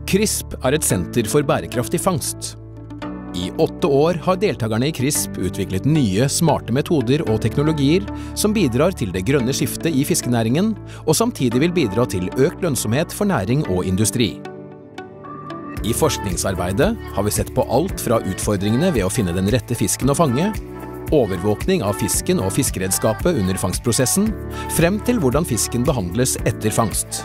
CRISP er et senter for bærekraftig fangst. I 8 år har deltakerne i CRISP utviklet nye, smarte metoder og teknologier som bidrar til det grønne skiftet i fiskenæringen, og samtidig vil bidra til økt lønnsomhet for næring og industri. I forskningsarbeidet har vi sett på alt fra utfordringene ved å finne den rette fisken å fange, overvåkning av fisken og fiskeredskapet under fangstprosessen, frem til hvordan fisken behandles etter fangst.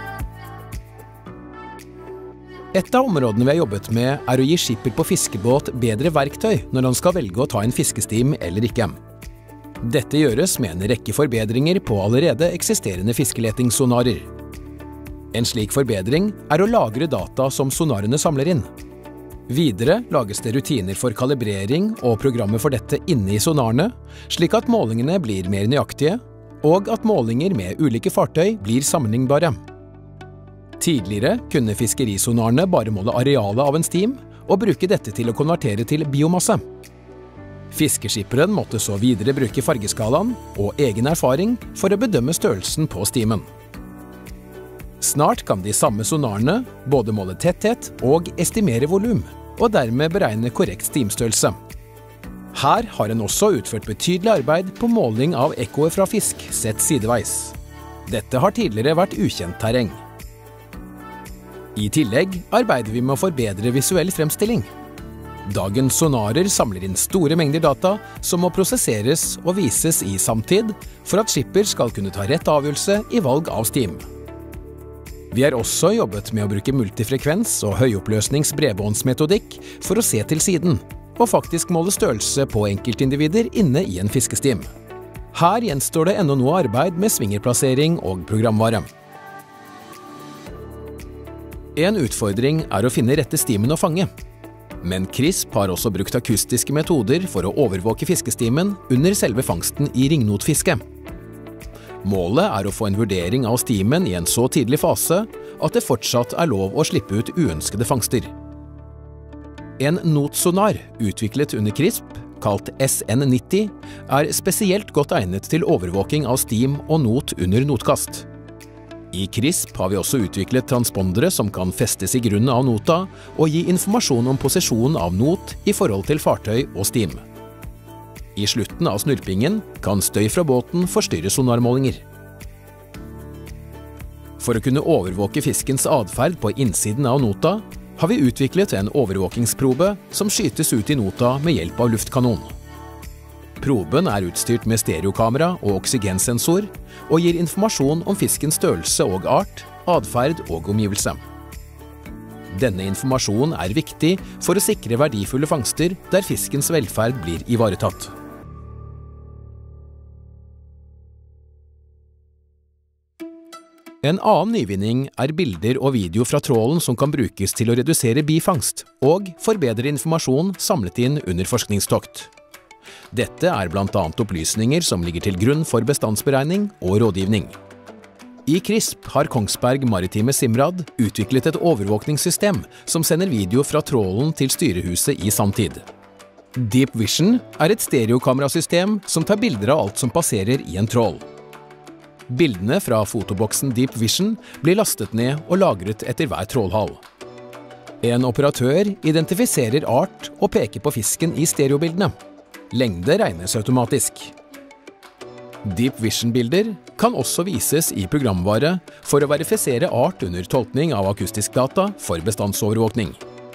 Et av områdene vi har jobbet med er å gi skipper på fiskebåt bedre verktøy når han skal velge å ta en fiskestim eller ikke. Dette gjøres med en rekke forbedringer på allerede eksisterende fiskeletingssonarer. En slik forbedring er å lagre data som sonarene samler inn. Videre lages det rutiner for kalibrering og programmer for dette inne i sonarene, slik at målingene blir mer nøyaktige, og at målinger med ulike fartøy blir sammenlignbare. Tidligere kunne fiskerisonarene bare måle arealet av en stim og bruke dette til å konvertere til biomasse. Fiskeskipperen måtte så videre bruke fargeskalaen og egen erfaring for å bedømme størrelsen på stimen. Snart kan de samme sonarene både måle tetthet og estimere volum, og dermed beregne korrekt stimstørrelse. Her har en også utført betydelig arbeid på måling av ekkoer fra fisk sett sideveis. Dette har tidligere vært ukjent terreng. I tillegg arbeider vi med å forbedre visuell fremstilling. Dagens sonarer samler inn store mengder data som må prosesseres og vises i samtid for at skipper skal kunne ta rett avgjørelse i valg av stim. Vi har også jobbet med å bruke multifrekvens og høyoppløsnings bredbåndsmetodikk for å se til siden, og faktisk måle størrelse på enkeltindivider inne i en fiskestim. Her gjenstår det ennå noe arbeid med svingerplassering og programvare. En utfordring er å finne rette stimen å fange. Men CRISP har også brukt akustiske metoder for å overvåke fiskestimen under selve fangsten i ringnotfiske. Målet er å få en vurdering av stimen i en så tidlig fase at det fortsatt er lov å slippe ut uønskede fangster. En notsonar utviklet under CRISP, kalt SN90, er spesielt godt egnet til overvåking av stim og not under notkast. I CRISP har vi også utviklet transpondere som kan festes i grunnen av nota og gi informasjon om posisjonen av not i forhold til fartøy og stim. I slutten av snurpingen kan støy fra båten forstyrre sonarmålinger. For å kunne overvåke fiskens adferd på innsiden av nota, har vi utviklet en overvåkingsprobe som skytes ut i nota med hjelp av luftkanon. Proben er utstyrt med stereokamera og oksygensensor, og gir informasjon om fiskens størrelse og art, adferd og omgivelse. Denne informasjonen er viktig for å sikre verdifulle fangster der fiskens velferd blir ivaretatt. En annen nyvinning er bilder og video fra trålen som kan brukes til å redusere bifangst og forbedre informasjon samlet inn under forskningstokt. Dette er blant annet opplysninger som ligger til grunn for bestandsberegning og rådgivning. I CRISP har Kongsberg Maritime Simrad utviklet et overvåkningssystem som sender video fra trålen til styrehuset i samtid. Deep Vision er et stereokamerasystem som tar bilder av alt som passerer i en trål. Bildene fra fotoboksen Deep Vision blir lastet ned og lagret etter hver trålhal. En operatør identifiserer art og peker på fisken i stereobildene. Lengde regnes automatisk. Deep Vision-bilder kan også vises i programvare for å verifisere art under tolkning av akustisk data for bestandsovervåkning.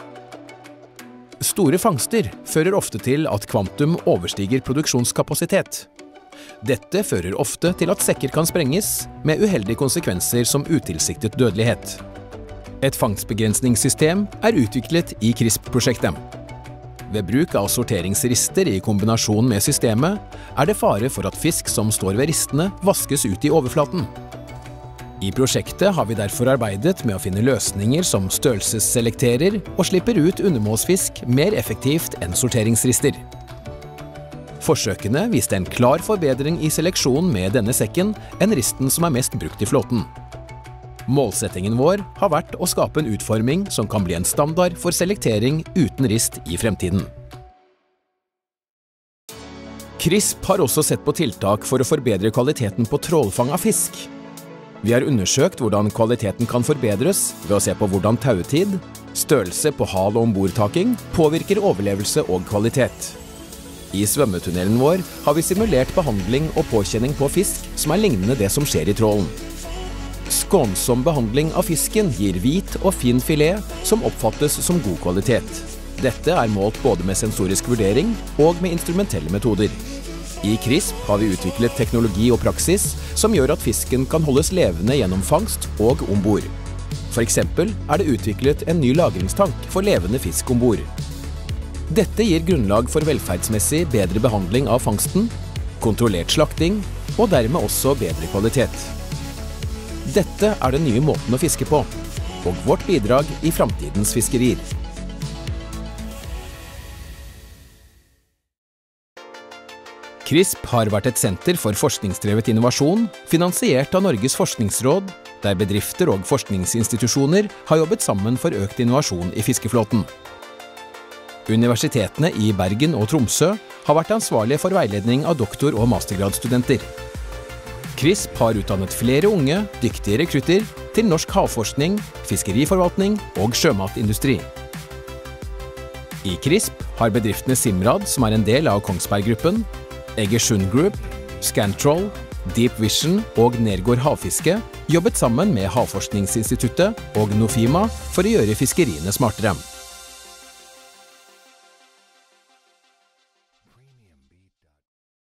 Store fangster fører ofte til at kvantum overstiger produksjonskapasitet. Dette fører ofte til at sekker kan sprenges, med uheldige konsekvenser som utilsiktet dødelighet. Et fangstbegrensningssystem er utviklet i CRISP-prosjektet. Ved bruk av sorteringsrister i kombinasjon med systemet, er det fare for at fisk som står ved ristene vaskes ut i overflaten. I prosjektet har vi derfor arbeidet med å finne løsninger som størrelsesselekterer og slipper ut undermålsfisk mer effektivt enn sorteringsrister. Forsøkene viste en klar forbedring i seleksjon med denne sekken enn risten som er mest brukt i flåten. Målsettingen vår har vært å skape en utforming som kan bli en standard for selektering uten rist i fremtiden. CRISP har også sett på tiltak for å forbedre kvaliteten på trålfang av fisk. Vi har undersøkt hvordan kvaliteten kan forbedres ved å se på hvordan tauetid, størrelse på hal- og ombordtaking påvirker overlevelse og kvalitet. I svømmetunnelen vår har vi simulert behandling og påkjenning på fisk som er lignende det som skjer i trålen. Skånsom behandling av fisken gir hvit og fin filet som oppfattes som god kvalitet. Dette er målt både med sensorisk vurdering og med instrumentelle metoder. I CRISP har vi utviklet teknologi og praksis som gjør at fisken kan holdes levende gjennom fangst og ombord. For eksempel er det utviklet en ny lagringstank for levende fisk ombord. Dette gir grunnlag for velferdsmessig bedre behandling av fangsten, kontrollert slakting og dermed også bedre kvalitet. Dette er den nye måten å fiske på, og vårt bidrag i fremtidens fiskerier. CRISP har vært et senter for forskningsdrevet innovasjon, finansiert av Norges forskningsråd, der bedrifter og forskningsinstitusjoner har jobbet sammen for økt innovasjon i fiskeflåten. Universitetene i Bergen og Tromsø har vært ansvarlige for veiledning av doktor- og mastergradsstudenter. CRISP har utdannet flere unge, dyktige rekrutter til norsk havforskning, fiskeriforvaltning og sjømatindustri. I CRISP har bedriftene Simrad, som er en del av Kongsberg-gruppen, Egersund Group, Scantrol, Deep Vision og Nergård Havfiske jobbet sammen med Havforskningsinstituttet og Nofima for å gjøre fiskeriene smartere.